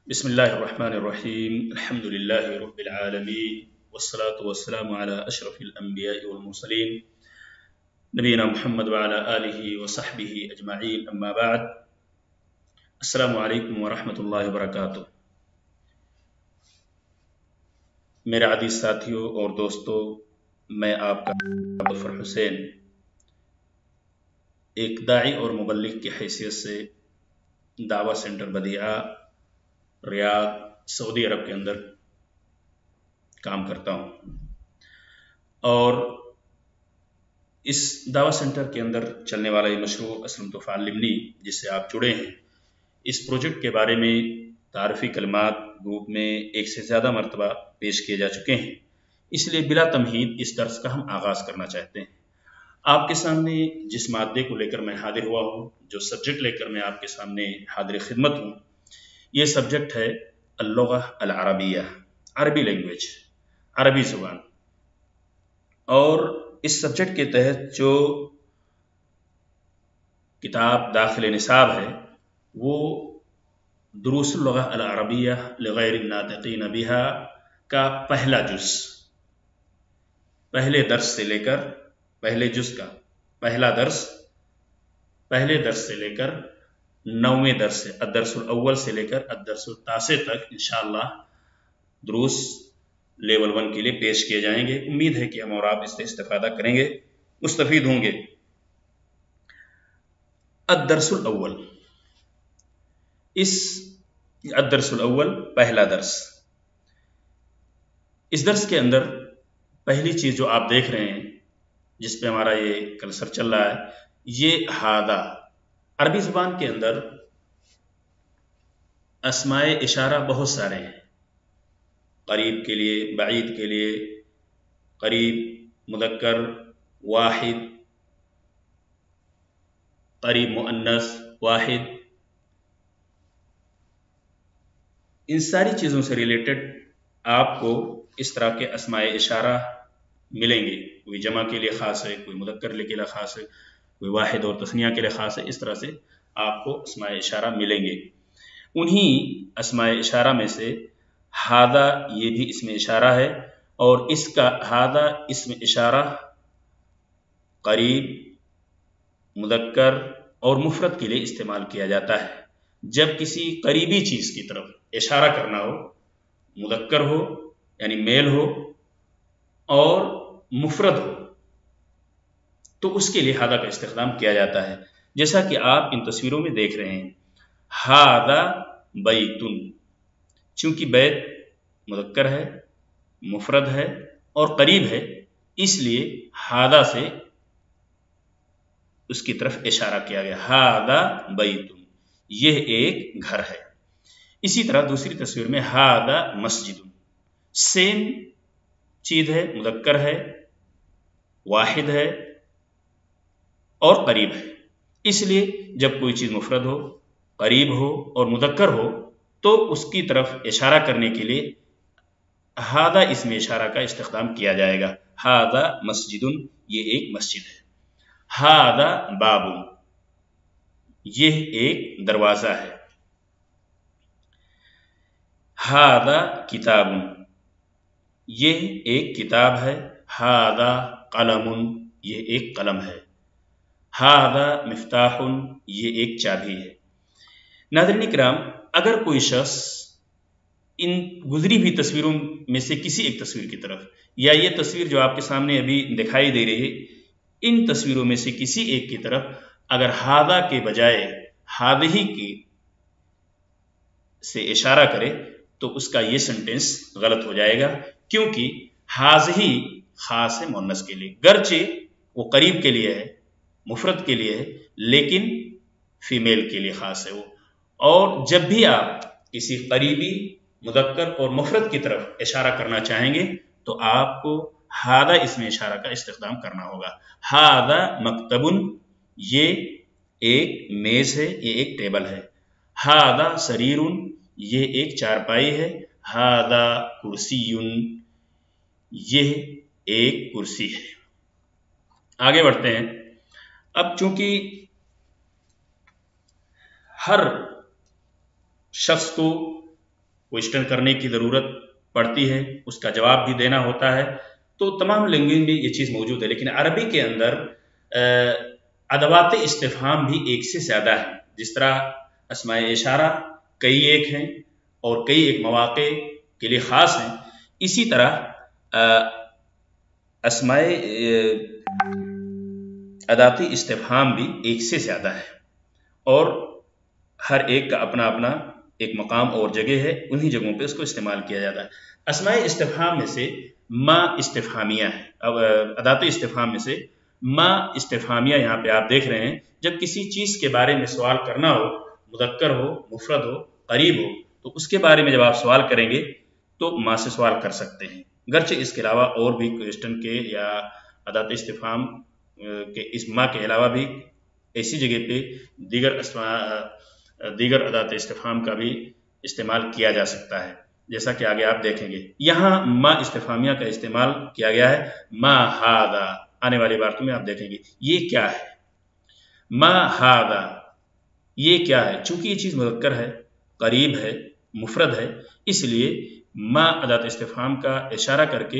बिस्मिल्लाहिर्रहमानिर्रहीम अल्हम्दुलिल्लाहि रब्बिल आलमीन वस्सलातु वस्सलामु अला अशरफिल अंबियाइ वल मुरसलीन नबीना मुहम्मद व अला आलिहि व सहबिहि अजमाइन अम्मा बाद। अस्सलामु अलैकुम व रहमतुल्लाहि व बरकातुहू। मेरे अज़ीज़ साथियों और दोस्तों, मैं आपका ज़फ़र हुसैन एक दाई और मुबल्लिग की हैसियत से दावा सेंटर बदिया रियाद सऊदी अरब के अंदर काम करता हूँ और इस दावा सेंटर के अंदर चलने वाला ये मशरूअ असलम तोफ़ा लिमनी जिससे आप जुड़े हैं, इस प्रोजेक्ट के बारे में तारफ़ी कलमात ग्रुप में एक से ज़्यादा मरतबा पेश किए जा चुके हैं, इसलिए बिला तमहीद इस दर्स का हम आगाज़ करना चाहते हैं। आपके सामने जिस मादे को लेकर मैं हाजिर हुआ हूँ, जो सब्जेक्ट लेकर मैं आपके सामने हाजिर खिदमत हूँ, ये सब्जेक्ट है अल-लुग़ा अल-अरबिया, अरबी लैंग्वेज, अरबी ज़ुबान। और इस सब्जेक्ट के तहत जो किताब दाखिल निसाब है वो दुरूसुल लुग़ा अल-अरबिया लिग़ैरिन नातिक़ीन बिहा का पहला जुज़, पहले दर्स से लेकर पहले जुज़ का पहले दर्स से लेकर 9वें दर्स से अद-दर्सुल अव्वल से लेकर अद-दर्सुल तासे तक इंशाअल्लाह दुरूस लेवल 1 के लिए पेश किए जाएंगे। उम्मीद है कि हम और आप इससे इस्तिफ़ादा करेंगे, मुस्तफ़ीद होंगे। अद-दर्सुल अव्वल, इस अद-दर्सुल अव्वल पहला दर्स, इस दर्स के अंदर पहली चीज़ जो आप देख रहे हैं जिस पे हमारा ये कर्सर चल रहा है, ये हादा। अरबी ज़ुबान के अंदर अस्माए इशारा बहुत सारे हैं, करीब के लिए, बाईद के लिए, करीब, मुदक्कर, वाहिद, करीब मुअन्नस, वाहिद, इन सारी चीज़ों से रिलेटेड आपको इस तरह के अस्माए इशारा मिलेंगे। कोई जमा के लिए ख़ास है, कोई मुदक्कर के लिए ख़ास है, कोई वाहिद और तस्निया के लिए ख़ास है। इस तरह से आपको अस्माए इशारा मिलेंगे। उन्हीं अस्माए इशारा में से हादा ये भी इसमें इशारा है, और इसका हादा इसमें इशारा करीब, मुदक्कर और मुफरद के लिए इस्तेमाल किया जाता है। जब किसी करीबी चीज़ की तरफ इशारा करना हो, मुदक्कर हो यानी मेल हो और मुफरद हो, तो उसके लिए हादा का इस्तेमाल किया जाता है। जैसा कि आप इन तस्वीरों में देख रहे हैं, हादा बैतुन, चूंकि बैत मुदक्कर है, मुफरद है और करीब है, इसलिए हादा से उसकी तरफ इशारा किया गया। हादा बैतुन, यह एक घर है। इसी तरह दूसरी तस्वीर में हादा मस्जिदुन, सेम चीज है, मुदक्कर है, वाहिद है और करीब है। इसलिए जब कोई चीज मुफरद हो, करीब हो और मुदक्कर हो, तो उसकी तरफ इशारा करने के लिए हादा इसमें इशारा का इस्तेमाल किया जाएगा। हादा मस्जिदुन, ये एक मस्जिद है। हादा बाबुन, यह एक दरवाजा है। हादा किताबुन, यह एक किताब है। हादा कलमुन, यह एक कलम है। हादा मिफ्ताहुन, यह एक चाबी है। नाज़रीन इकराम, अगर कोई शख्स इन गुजरी हुई तस्वीरों में से किसी एक तस्वीर की तरफ, या ये तस्वीर जो आपके सामने अभी दिखाई दे रही है, इन तस्वीरों में से किसी एक की तरफ अगर हादा के बजाय हादही की से इशारा करे तो उसका ये सेंटेंस गलत हो जाएगा, क्योंकि हाजही खास है मुअन्नस के लिए, गर्चे वो करीब के लिए है, मुफरद के लिए है, लेकिन फीमेल के लिए खास है वो। और जब भी आप किसी करीबी, मुदक्कर और मुफरद की तरफ इशारा करना चाहेंगे तो आपको हादा इसमें इशारा का इस्तेमाल करना होगा। हादा मकतबुन, ये एक मेज है, ये एक टेबल है। हादा सरीरुन, ये एक चारपाई है। हादा कुर्सीयुन, यह एक कुर्सी है। आगे बढ़ते हैं। अब चूंकि हर शख्स को क्वेश्चन करने की ज़रूरत पड़ती है, उसका जवाब भी देना होता है, तो तमाम लैंग्वेज में ये चीज़ मौजूद है। लेकिन अरबी के अंदर अदवात इस्तिफ़हाम भी एक से ज़्यादा है। जिस तरह अस्माए इशारा कई एक हैं और कई एक मौक़े के लिए ख़ास हैं, इसी तरह अस्माए अदाती इस्तिफ़हाम भी एक से ज़्यादा है और हर एक का अपना अपना एक मकाम और जगह है, उन्हीं जगहों पे उसको इस्तेमाल किया जाता है। अस्माए इस्तिफ़हाम में से मा इस्तिफ़हामिया है। अब अदाती इस्तिफ़हाम में से मा इस्तिफ़हामिया यहाँ पे आप देख रहे हैं। जब किसी चीज़ के बारे में सवाल करना हो, मुज़क्कर हो, मुफ़रद हो, क़रीब हो, तो उसके बारे में जब आप सवाल करेंगे तो मा से सवाल कर सकते हैं। गरचे इसके अलावा और भी क्वेश्चन के या अदाती इस्तिफ़हाम के इस मा के अलावा भी ऐसी जगह पे दीगर अदात इस्तिफ़हाम का भी इस्तेमाल किया जा सकता है, जैसा कि आगे आप देखेंगे। यहाँ मा इस्तिफ़हामिया का इस्तेमाल किया गया है। मा हादा, आने वाली बातों में आप देखेंगे ये क्या है। मा हादा ये क्या है, चूंकि ये चीज़ मुज़क्कर है, करीब है, मुफ़रद है, इसलिए मा अदात इस्तिफ़हाम का इशारा करके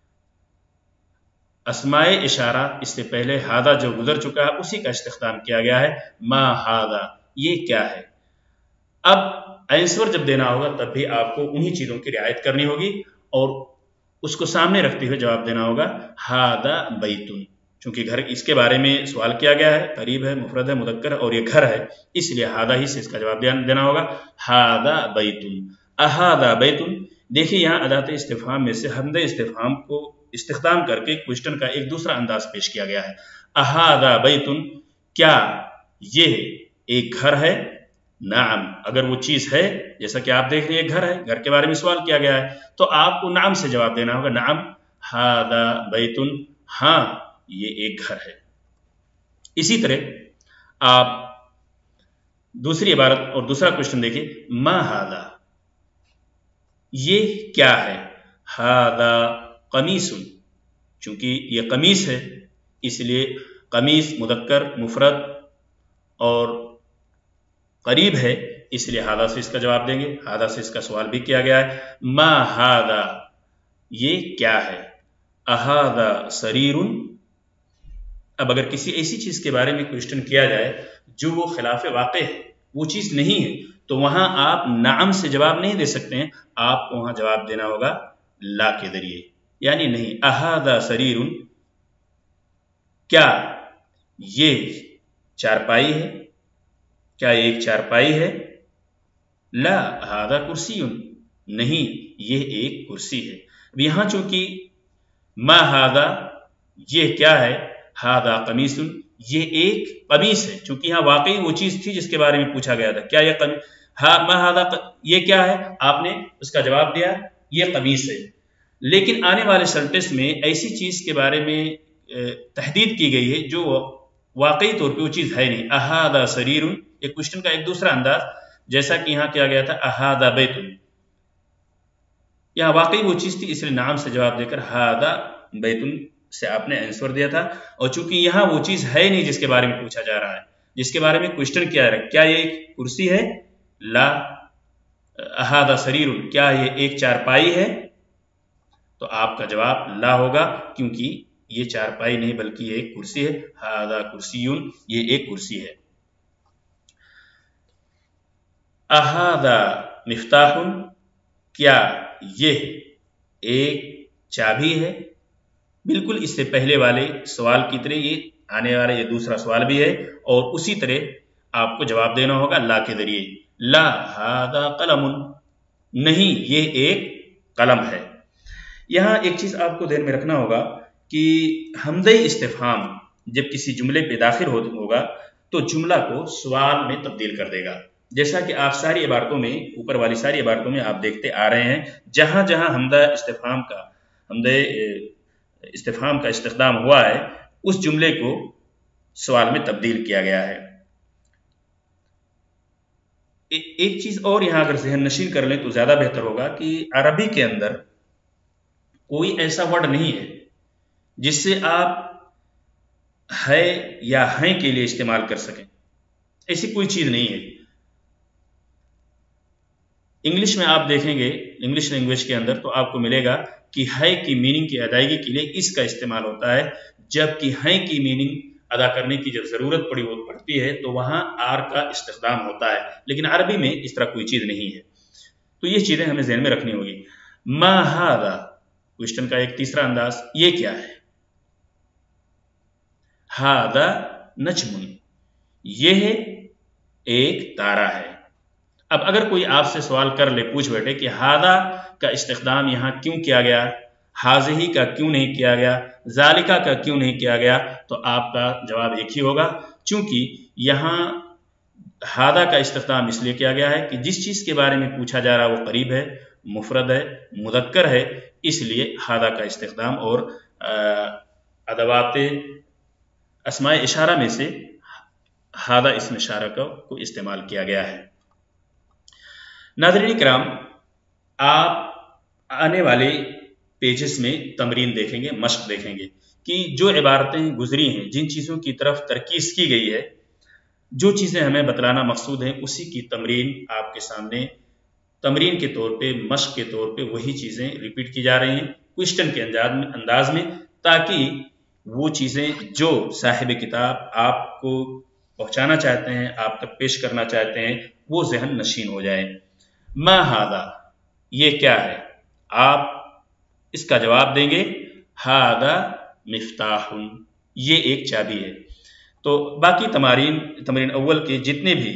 अस्माए इशारा इससे पहले हादा जो गुजर चुका है उसी का इस्तिख़दाम किया गया है। मा हादा ये क्या है। अब आंसर जब देना होगा तब भी आपको उन्हीं चीज़ों की रियायत करनी होगी और उसको सामने रखते हुए जवाब देना होगा हादा बैतुन। चूंकि घर इसके बारे में सवाल किया गया है, करीब है, मुफ़रद है, मुज़क्कर और ये घर है, इसलिए हादा ही से इसका जवाब देना होगा। हादा बैतुन, अहादा बैतुन। देखिए यहाँ अदात इस्तिफ़हाम में से हमदे इस्तिफ़हाम को इस्तिख़दाम करके क्वेश्चन का एक दूसरा अंदाज पेश किया गया है। अहादा बैतुन, क्या ये एक घर है। नाम, अगर वो चीज़ है, जैसा कि आप देख रहे हैं घर है, घर के बारे में सवाल किया गया है, तो आपको नाम से जवाब देना होगा। नाम हादा बैतुन, हाँ ये एक घर है। इसी तरह आप दूसरी इबारत और दूसरा क्वेश्चन देखिए। मा हादा ये क्या है। हादा कमीसुन, चूंकि ये कमीस है इसलिए कमीस मुज़क्कर मुफ़रद और करीब है, इसलिए हादा से इसका जवाब देंगे। हादा से इसका सवाल भी किया गया है। मा हादा ये क्या है। अहादा सरीरुन, अब अगर किसी ऐसी चीज के बारे में क्वेश्चन किया जाए जो वो खिलाफ वाक़े है, वो चीज नहीं है, तो वहां आप नाम से जवाब नहीं दे सकते हैं, आपको वहां जवाब देना होगा ला के जरिए, यानी नहीं। अहादा सरीरुन, क्या ये चारपाई है, क्या एक चारपाई है। ला हादा कुर्सीयुन, नहीं ये एक कुर्सी है। अब यहां चूंकि मा हादा ये क्या है, हादा कमीसुन ये एक कमीस है, चूंकि यहाँ वाकई वो चीज थी जिसके बारे में पूछा गया था। क्या ये मा हादा ये क्या है, आपने उसका जवाब दिया ये कमीस है। लेकिन आने वाले सेंटेंस में ऐसी चीज के बारे में तहदीद की गई है जो वाकई तौर पे वो चीज है नहीं। अहादा सरीरुन, एक क्वेश्चन का एक दूसरा अंदाज, जैसा कि यहां किया गया था अहादा बैतुन, यहां वाकई वो चीज थी, इसलिए नाम से जवाब देकर हादा बैतुन से आपने आंसर दिया था। और चूंकि यहां वो चीज है नहीं जिसके बारे में पूछा जा रहा है, जिसके बारे में क्वेश्चन किया जा रहा है, क्या ये एक कुर्सी है। ला अहादा सरीरुन, क्या ये एक चारपाई है, तो आपका जवाब ला होगा, क्योंकि ये चारपाई नहीं बल्कि ये एक कुर्सी है। हादा कुर्सीयुन, ये एक कुर्सी है। अहादा मिफ्ताहुन, क्या ये एक चाबी है। बिल्कुल इससे पहले वाले सवाल की तरह ये आने वाला ये दूसरा सवाल भी है, और उसी तरह आपको जवाब देना होगा ला के जरिए। ला हादा कलमुन, नहीं ये एक कलम है। यहां एक चीज आपको ध्यान में रखना होगा कि हमदे इस्तिफहाम जब किसी जुमले पे दाखिल होगा तो जुमला को सवाल में तब्दील कर देगा। जैसा कि आप सारी इबारतों में, ऊपर वाली सारी इबारतों में आप देखते आ रहे हैं, जहां जहां हमदे इस्तिफहाम का इस्तिख्दाम हुआ है उस जुमले को सवाल में तब्दील किया गया है। एक चीज और यहां अगर ज़हन नशीन कर लें तो ज्यादा बेहतर होगा कि अरबी के अंदर कोई ऐसा वर्ड नहीं है जिससे आप है या हैं के लिए इस्तेमाल कर सकें, ऐसी कोई चीज नहीं है। इंग्लिश में आप देखेंगे, इंग्लिश लैंग्वेज के अंदर, तो आपको मिलेगा कि है की मीनिंग की अदायगी के लिए इस का इस्तेमाल होता है, जबकि है की मीनिंग अदा करने की जब जरूरत पड़ती है तो वहां आर का इस्तेमाल होता है, लेकिन अरबी में इस तरह कोई चीज नहीं है। तो ये चीजें हमें ज़हन में रखनी होगी। मा हादा, क्वेश्चन का एक तीसरा अंदाज, ये क्या है? हादा नजमुन, ये एक तारा है। अब अगर कोई आपसे सवाल कर ले, पूछ बैठे कि हादा का इस्तेमाल यहां क्यों किया गया, हाज़िही का क्यों नहीं किया गया, जालिका का क्यों नहीं किया गया, तो आपका जवाब एक ही होगा, चूंकि यहां हादा का इस्तेमाल इसलिए किया गया है कि जिस चीज के बारे में पूछा जा रहा है वो करीब है, मुफरद है, मुदक्कर है, इसलिए हादा का इस्तेमाल, और अदवात अस्माए इशारा में से हादा इसम इशारा को इस्तेमाल किया गया है। नाज़रीन किराम, आप आने वाले पेजेस में तमरीन देखेंगे, मश्क देखेंगे कि जो इबारतें गुजरी हैं, जिन चीज़ों की तरफ तरकीज़ की गई है, जो चीज़ें हमें बतलाना मकसूद है, उसी की तमरीन आपके सामने तमरीन के तौर पे, मश्क के तौर पे वही चीज़ें रिपीट की जा रही हैं क्वेश्चन के अंदाज में, ताकि वो चीज़ें जो साहिब किताब आपको पहुँचाना चाहते हैं, आप तक पेश करना चाहते हैं, वो जहन नशीन हो जाए। मा हादा, ये क्या है? आप इसका जवाब देंगे हादा मिफ्ताहुन, ये एक चाबी है। तो बाकी तमरीन अव्वल के जितने भी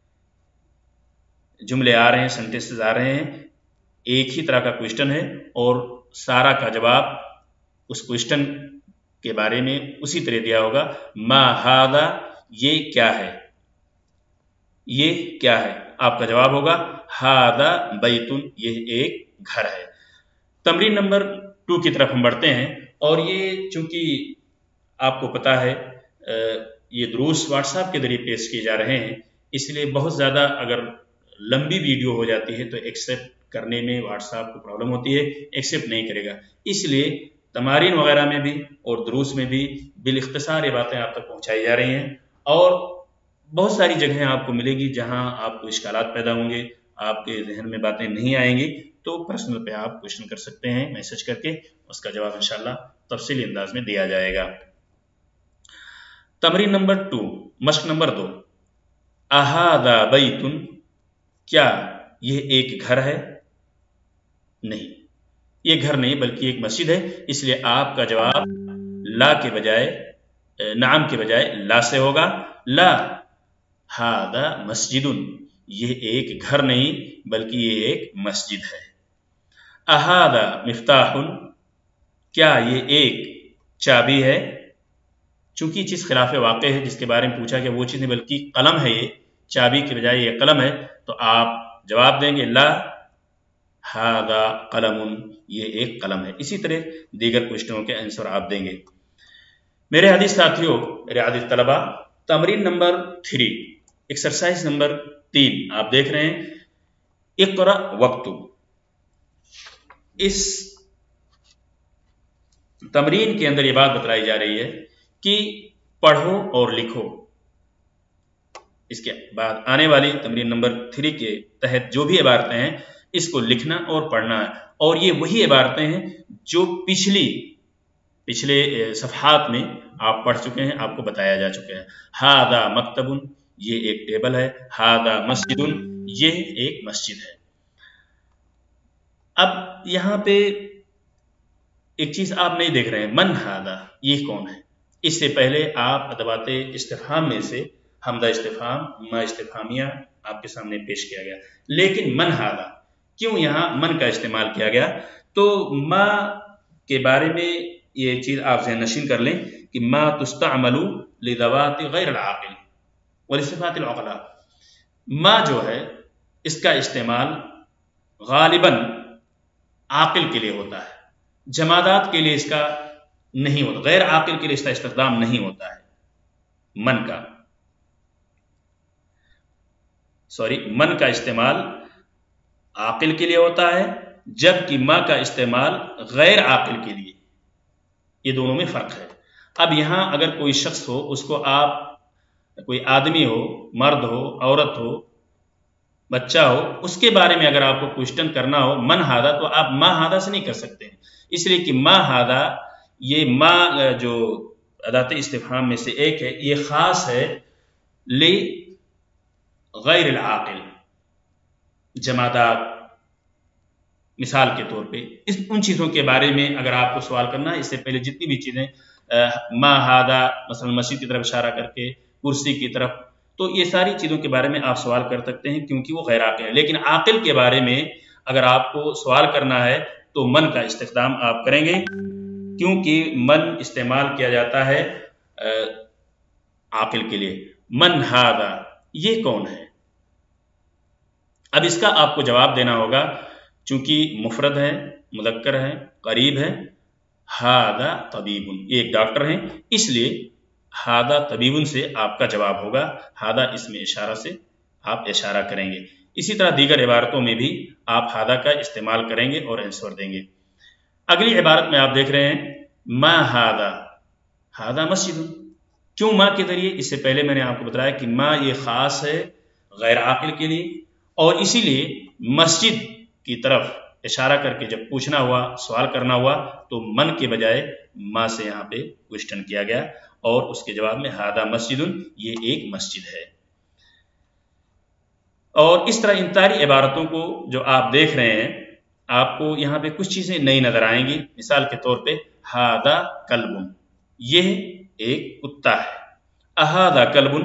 जुमले आ रहे हैं, सेंटेंसेस आ रहे हैं, एक ही तरह का क्वेश्चन है और सारा का जवाब उस क्वेश्चन के बारे में उसी तरह दिया होगा। मा हादा, ये क्या है, ये क्या है? आपका जवाब होगा हादा बैतुन, ये एक घर है। तमरीन नंबर 2 की तरफ हम बढ़ते हैं, और ये चूंकि आपको पता है ये दुरूस व्हाट्सएप के जरिए पेश किए जा रहे हैं, इसलिए बहुत ज़्यादा अगर लंबी वीडियो हो जाती है तो एक्सेप्ट करने में व्हाट्सएप को प्रॉब्लम होती है, एक्सेप्ट नहीं करेगा। इसलिए तमारीन वगैरह में भी और दुरूस में भी बिल-इख्तिसार ये बातें आप तक पहुँचाई जा रही हैं, और बहुत सारी जगहें आपको मिलेगी जहां आपको इश्कालात पैदा होंगे, आपके जहन में बातें नहीं आएंगी, तो पर्सनल पे आप क्वेश्चन कर सकते हैं मैसेज करके, उसका जवाब इंशाल्लाह तफसीली अंदाज में दिया जाएगा। तमरीन नंबर 2, मश्क नंबर 2, अहादा बैतुन, क्या यह एक घर है? नहीं, ये घर नहीं बल्कि एक मस्जिद है, इसलिए आपका जवाब ला के बजाय, नाम के बजाय ला से होगा। ला हादा मस्जिदुन, ये एक घर नहीं बल्कि ये एक मस्जिद है। अहादा मिफ्ताहुन, क्या ये एक चाबी है? चूंकि ये चीज खिलाफ वाक़े है, जिसके बारे में पूछा गया वो चीज नहीं बल्कि कलम है, ये चाबी के बजाय ये कलम है, तो आप जवाब देंगे ला हादा कलमुन, ये एक कलम है। इसी तरह दीगर क्वेश्चनों के आंसर आप देंगे। मेरे हदीस साथियों, मेरे हदीस तलबा, तमरीन नंबर 3, एक्सरसाइज नंबर 3 आप देख रहे हैं, इक़रा वक्तु। इस तमरीन के अंदर ये बात बतलाई जा रही है कि पढ़ो और लिखो। इसके बाद आने वाली तमरीन नंबर 3 के तहत जो भी इबारतें हैं, इसको लिखना और पढ़ना है, और ये वही इबारतें हैं जो पिछले सफ़हात में आप पढ़ चुके हैं, आपको बताया जा चुका है। हादा मकतबुन, ये एक टेबल है। हादा मस्जिदुन, ये एक मस्जिद है। अब यहां पे एक चीज आप नहीं देख रहे हैं, मन हादा, ये कौन है? इससे पहले आप अदवाते इस्तिफहाम में से हमदा इस्तिफहाम, मा इस्तिफहामिया आपके सामने पेश किया गया, लेकिन मन हादा, क्यों यहां मन का इस्तेमाल किया गया? तो मा के बारे में ये चीज आप ज़हन नशीन कर लें कि मा तुस्तअमलु लिज़वाति गैर आक़िल व लिसिफ़ातिल उक़ला। मा जो है इसका इस्तेमाल गालिबन आक़िल के लिए होता है, जमादात के लिए इसका नहीं होता, गैर आक़िल के लिए इसका इस्तेमाल नहीं होता है। मन का इस्तेमाल आक़िल के लिए होता है, जबकि मा का इस्तेमाल गैर आक़िल के लिए। ये दोनों में फर्क है। अब यहां अगर कोई शख्स हो, उसको आप, कोई आदमी हो, मर्द हो, औरत हो, बच्चा हो, उसके बारे में अगर आपको क्वेश्चन करना हो मन हादा, तो आप मा हादा से नहीं कर सकते हैं, इसलिए कि मा हादा ये मा जो अदात इस्तिफहाम में से एक है, ये खास है ले गैर आकिल, जमादात। मिसाल के तौर पे उन चीज़ों के बारे में अगर आपको सवाल करना है, इससे पहले जितनी भी चीज़ें मा हादा मसलन मस्जिद की तरफ इशारा करके, कुर्सी की तरफ, तो ये सारी चीज़ों के बारे में आप सवाल कर सकते हैं क्योंकि वो गैर आकिल है। लेकिन आकिल के बारे में अगर आपको सवाल करना है तो मन का इस्तेख्दाम आप करेंगे, क्योंकि मन इस्तेमाल किया जाता है आकिल के लिए। मन हादा, ये कौन है? अब इसका आपको जवाब देना होगा, चूंकि मुफरद है, मुदक्कर है, करीब है। हादा तबीबुन, एक डॉक्टर हैं, इसलिए हादा तबीबुन से आपका जवाब होगा। हादा इसमें इशारा से आप इशारा करेंगे। इसी तरह दीगर इबारतों में भी आप हादा का इस्तेमाल करेंगे और आंसर देंगे। अगली इबारत में आप देख रहे हैं मा हादा, हादा मस्जिद। क्यों मा के जरिए? इससे पहले मैंने आपको बताया कि मा ये खास है गैर आकिल के लिए, और इसीलिए मस्जिद की तरफ इशारा करके जब पूछना हुआ, सवाल करना हुआ, तो मन के बजाय माँ से यहाँ पे क्वेश्चन किया गया और उसके जवाब में हादा मस्जिदुन, ये एक मस्जिद है। और इस तरह इन सारी इबारतों को जो आप देख रहे हैं, आपको यहाँ पे कुछ चीजें नई नजर आएंगी। मिसाल के तौर पे हादा कल्बुन, यह एक कुत्ता है। अहादा कल्बुन,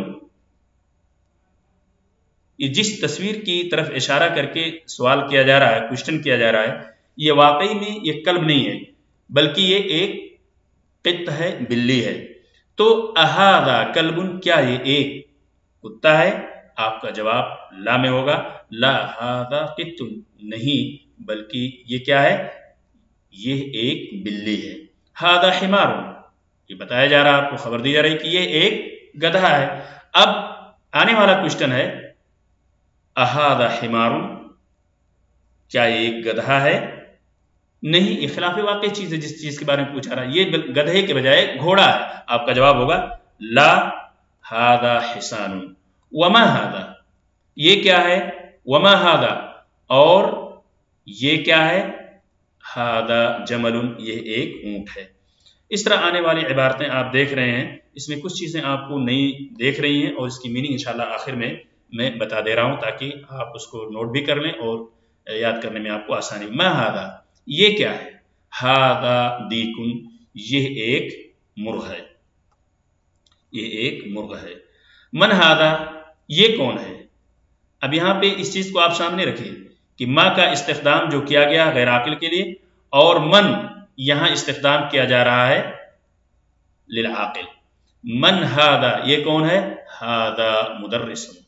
जिस तस्वीर की तरफ इशारा करके सवाल किया जा रहा है, क्वेश्चन किया जा रहा है, ये वाकई में ये कल्ब नहीं है, बल्कि ये एक कित्त है, बिल्ली है। तो अहादा कल्बुन, क्या ये एक कुत्ता है? आपका जवाब ला में होगा। ला हादा कित्तुन, नहीं, बल्कि ये क्या है? ये एक बिल्ली है। हादा हिमारुन, ये बताया जा रहा है, आपको खबर दी जा रही कि ये एक गधा है। अब आने वाला क्वेश्चन है अहादा हिमारुन, क्या ये एक गधा है? नहीं, ये खिलाफ वाकई चीज है जिस चीज के बारे में पूछा रहा है, ये गधे के बजाय घोड़ा है। आपका जवाब होगा ला हादा हिसानुन। वमा हादा, ये क्या है? वमा हादा, और ये क्या है? हादा जमलुन, ये एक ऊंट है। इस तरह आने वाली इबारतें आप देख रहे हैं, इसमें कुछ चीजें आपको नई देख रही हैं और इसकी मीनिंग इंशाल्लाह आखिर में मैं बता दे रहा हूं, ताकि आप उसको नोट भी कर लें और याद करने में आपको आसानी। मा हादा, ये क्या है? हादा दीकुन, ये एक मुर्ग है, ये एक मुर्ग है। मन हादा, ये कौन है? अब यहां पे इस चीज को आप सामने रखिए कि माँ का इस्तेख्दाम जो किया गया गैर आकिल के लिए, और मन यहां इस्तेख्दाम किया जा रहा है लिल आकिल। मन हादा, ये कौन है? हादा मुदर्रिसुन।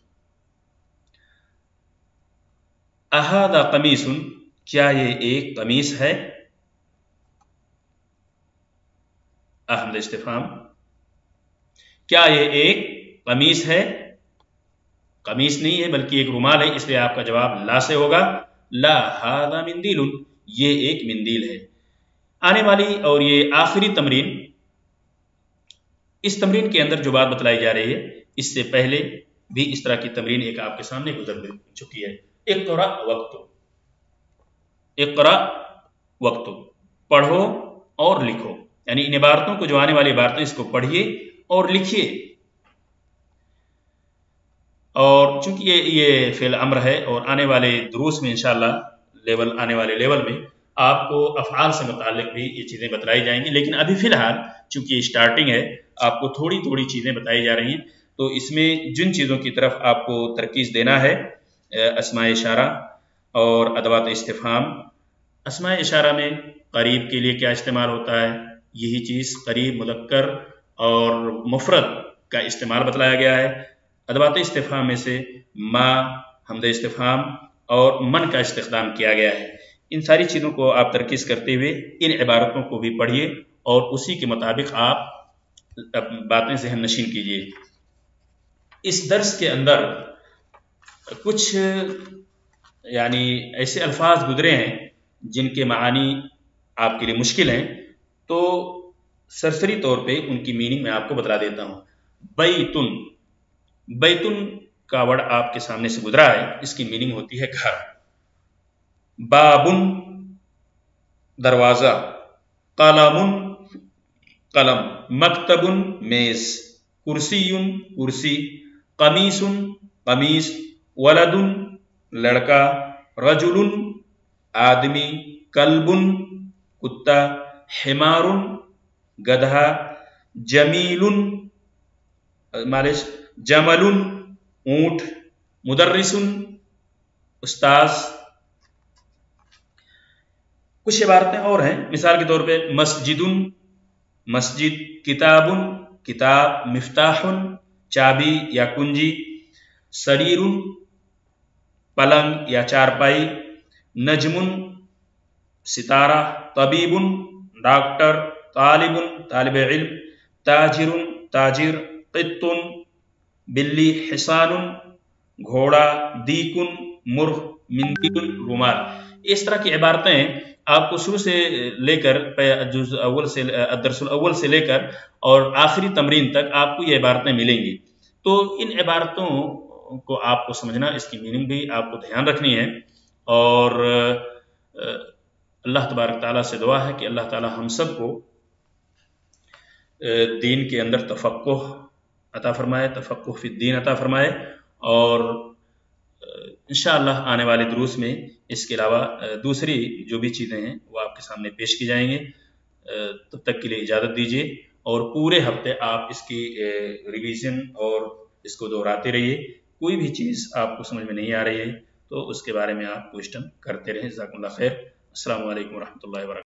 अहादा कमीसुन, क्या ये एक कमीस है? अहमद इस्तिफाम, क्या ये एक कमीस है? कमीस नहीं है, बल्कि एक रुमाल है, इसलिए आपका जवाब ला से होगा। ला हादा मिंदीलुन, ये एक मिंदील है। आने वाली और ये आखिरी तमरीन, इस तमरीन के अंदर जो बात बतलाई जा रही है, इससे पहले भी इस तरह की तमरीन एक आपके सामने गुजर चुकी है। इक़रा वक्तु, इक़रा वक्तु, पढ़ो और लिखो, यानी इन इबारतों को, जो आने वाली इबारतें, इसको पढ़िए और लिखिए। और चूंकि ये फेल अम्र है और आने वाले दुरूस में इंशाअल्लाह आने वाले लेवल में आपको अफ़आल से मुताल्लिक भी ये चीज़ें बताई जाएंगी, लेकिन अभी फ़िलहाल चूंकि स्टार्टिंग है, आपको थोड़ी थोड़ी चीज़ें बताई जा रही हैं। तो इसमें जिन चीज़ों की तरफ आपको तरकीज़ देना है, अस्माए इशारा और अदवात इस्तिफ़हाम। अस्माए इशारा में करीब के लिए क्या इस्तेमाल होता है, यही चीज़ करीब, मुदक्कर और मुफरद का इस्तेमाल बतलाया गया है। अदवात इस्तिफ़हाम में से मा, हमद इस्तिफ़हाम और मन का इस्तेख्दाम किया गया है। इन सारी चीज़ों को आप तरकीज़ करते हुए इन इबारतों को भी पढ़िए और उसी के मुताबिक आप बातें ज़हन नशीन कीजिए। इस दर्स के अंदर कुछ यानी ऐसे अल्फाज गुजरे हैं जिनके मानी आपके लिए मुश्किल हैं, तो सरसरी तौर पे उनकी मीनिंग मैं आपको बता देता हूँ। बैतुन, बैतुन का वर्ड आपके सामने से गुजरा है, इसकी मीनिंग होती है घर। बाबुन दरवाजा, कलमुन कलम, मकतबुन मेज, कुर्सियुन कुर्सी, कमीसुन कमीज, वलदुन लड़का, रजुलुन आदमी, कल्बुन कुत्ता, हिमारुन गधा, जमीलुन मालिश, जमलुन ऊंट, मुदर्रिसुन उस्ताज। कुछ इबारतें और हैं, मिसाल के तौर पे मस्जिदुन मस्जिद, किताबुन किताब, मिफ्ताहुन चाबी या कुंजी, सरीरुन पलंग या चारपाई, नजमुन सितारा, तबीबुन डॉक्टर, तालिबुन तालिब इल्म, ताजिरुन ताजिर, क़ित्तुन बिल्ली, हिसानुन घोड़ा, दीकुन मुर्ग, मिंदीलुन रुमाल। इस तरह की इबारतें आपको शुरू से लेकर जुज़ अव्वल से दरसुल अव्वल से लेकर और आखिरी तमरीन तक आपको ये इबारतें मिलेंगी। तो इन इबारतों को आपको समझना, इसकी मीनिंग भी आपको ध्यान रखनी है। और अल्लाह तबारक ताला से दुआ है कि अल्लाह ताला हम सबको दीन के अंदर तफक्कुह अता फरमाए, तफक्कुह फी दीन अता फरमाए। और इंशाअल्लाह आने वाले दुरूस में इसके अलावा दूसरी जो भी चीज़ें हैं वो आपके सामने पेश की जाएंगे। तब तक के लिए इजाज़त दीजिए और पूरे हफ्ते आप इसकी रिवीजन और इसको दोहराते रहिए। कोई भी चीज़ आपको समझ में नहीं आ रही है तो उसके बारे में आप क्वेश्चन करते रहें। जज़ाकुमुल्लाह खैर। अस्सलामु अलैकुम व रहमतुल्लाहि व बरकातुहू।